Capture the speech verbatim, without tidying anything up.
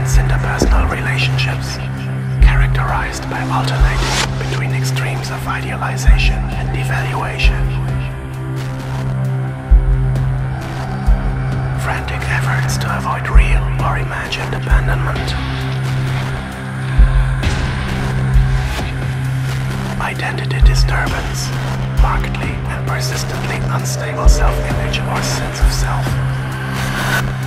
tense interpersonal relationships, characterized by alternating between extremes of idealization and devaluation. Frantic efforts to avoid real or imagined abandonment. Identity disturbance, markedly and persistently unstable self-image or sense of self.